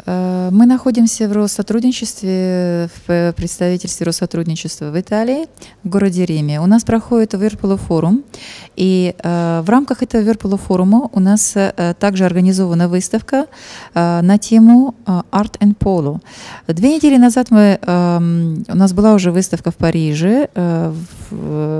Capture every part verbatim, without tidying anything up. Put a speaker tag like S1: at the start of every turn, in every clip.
S1: Мы находимся в Россотрудничестве, в представительстве Россотрудничества в Италии, в городе Риме. У нас проходит Whirlpool форум, и в рамках этого Whirlpool форума у нас также организована выставка на тему Art and Polo. Две недели назад мы, у нас была уже выставка в Париже, в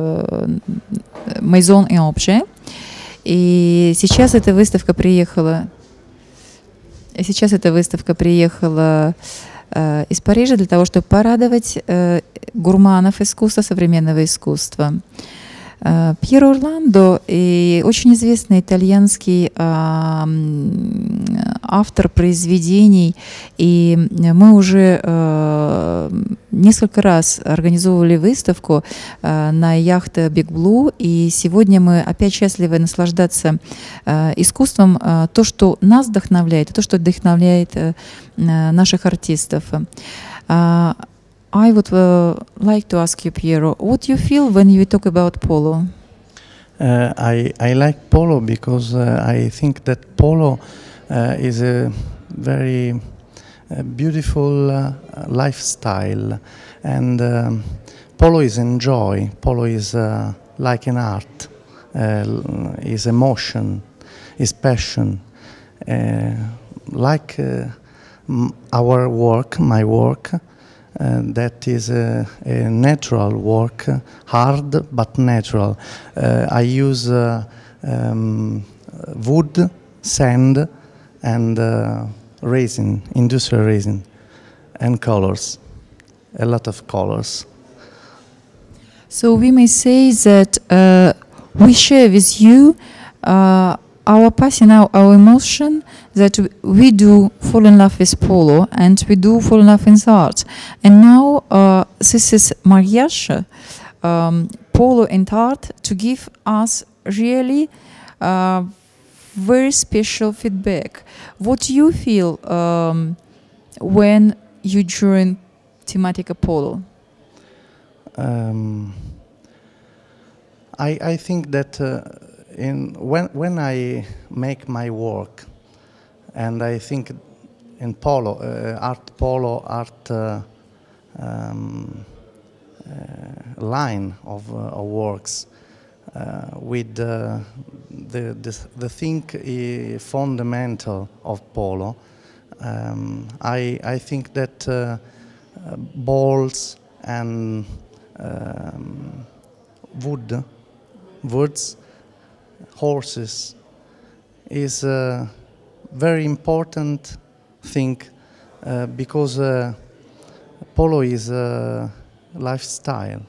S1: Maison et Objet, и сейчас эта выставка приехала... Сейчас эта выставка приехала э, из Парижа для того, чтобы порадовать э, гурманов искусства, современного искусства. Э, Пьеро Орландо, и очень известный итальянский э, автор произведений, и мы уже э, несколько раз организовывали выставку э, на яхте Big Blue, и сегодня мы опять счастливы наслаждаться э, искусством, э, то, что нас вдохновляет, то, что вдохновляет э, наших артистов. Uh, I would uh, like to ask you, Piero, what do you feel when you talk about polo?
S2: Uh, I, I like polo because uh, I think that polo uh, is a very uh, beautiful uh, lifestyle, and um, polo is enjoy. Polo is uh, like an art, uh, is emotion, is passion. Uh, like uh, our work, my work, Uh, that is a, a natural work, uh, hard but natural. Uh, I use uh, um, wood, sand, and uh, resin, industrial resin, and colors, a lot of colors.
S1: So we may say that uh, we share with you uh, our passion, our, our emotion, that we do fall in love with polo, and we do fall in love with art. And now uh, this is mariage, um, polo and art, to give us really uh, very special feedback. What do you feel um, when you join Tematica Polo?
S2: Um, I, I think that uh, in when when I make my work, and I think in polo, uh, art polo, art uh, um, uh, line of, uh, of works uh, with uh, the, the the thing uh, fundamental of polo. Um, I I think that uh, uh, balls and um, wood, woods, horses is a very important thing uh, because uh, polo is a lifestyle.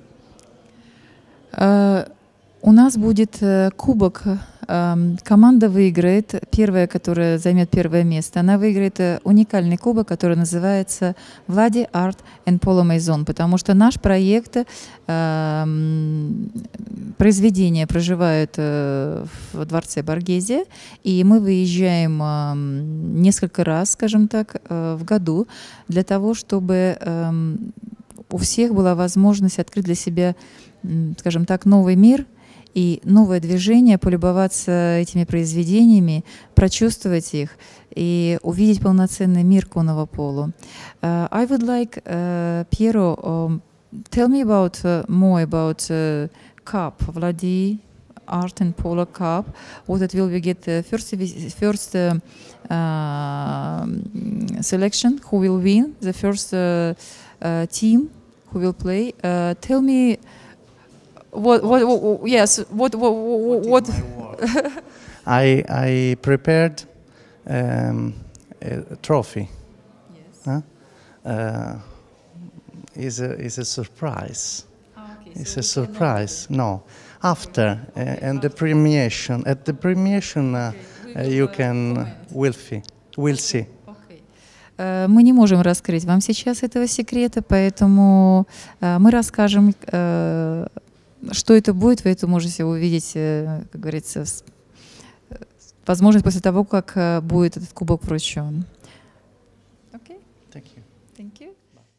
S1: Uh, у нас будет uh, кубок. Uh, команда выиграет, первая, которая займет первое место, она выиграет uh, уникальный кубок, который называется Vladi Art and Polo Maison, потому что наш проект, uh, произведения проживают uh, в дворце Боргезе, и мы выезжаем uh, несколько раз, скажем так, uh, в году для того, чтобы uh, у всех была возможность открыть для себя, скажем так, новый мир и новое движение, полюбоваться этими произведениями, прочувствовать их и увидеть полноценный мир конного поло. Uh, I would like, uh, Piero, um, tell me about uh, more about uh, Cup, Vladi Art and Polo Cup. What it will be get uh, first first uh, uh, selection, who will win, the first uh, uh, team who will play. Uh, tell me. What, what, what, yes, what, what, what? what
S2: I, I prepared um, a trophy.
S1: Yes.
S2: Huh? Uh, is a is a surprise.
S1: Ah, okay.
S2: It's
S1: So
S2: a surprise. No, after uh, and the premiation. At the premiation, uh,
S1: Okay.
S2: uh, you can will see. Will see.
S1: Uh, Мы не можем раскрыть вам сейчас этого секрета, поэтому uh, мы расскажем, uh, что это будет, вы это можете увидеть, как говорится, возможно, после того, как будет этот кубок вручен. Okay.
S2: Thank you.
S1: Thank you.